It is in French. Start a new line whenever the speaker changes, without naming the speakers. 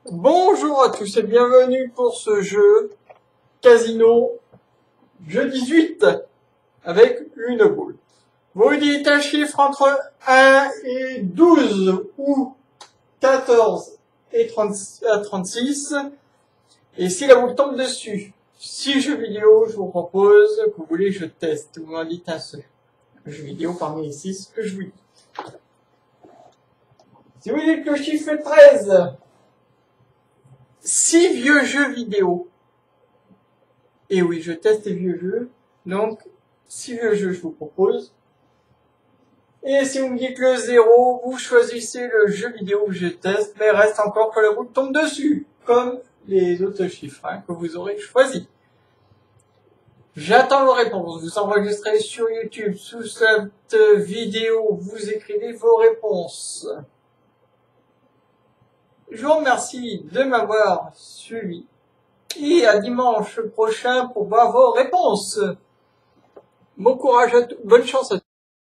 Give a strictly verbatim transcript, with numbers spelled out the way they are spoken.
Bonjour à tous et bienvenue pour ce jeu Casino, jeu dix-huit, avec une boule. Vous dites un chiffre entre un et douze, ou quatorze et trente-six, et si la boule tombe dessus, six jeux vidéo, je vous propose que vous voulez je teste, vous m'en dites un seul jeu vidéo parmi les six que je vous dis. Si vous dites que le chiffre est treize, six vieux jeux vidéo. Et oui, je teste les vieux jeux. Donc, six vieux jeux, je vous propose. Et si vous me dites le zéro, vous choisissez le jeu vidéo que je teste, mais reste encore que la boule tombe dessus, comme les autres chiffres hein, que vous aurez choisis. J'attends vos réponses. Vous enregistrez sur YouTube sous cette vidéo, vous écrivez vos réponses. Je vous remercie de m'avoir suivi et à dimanche prochain pour voir vos réponses. Bon courage à tous, bonne chance à tous.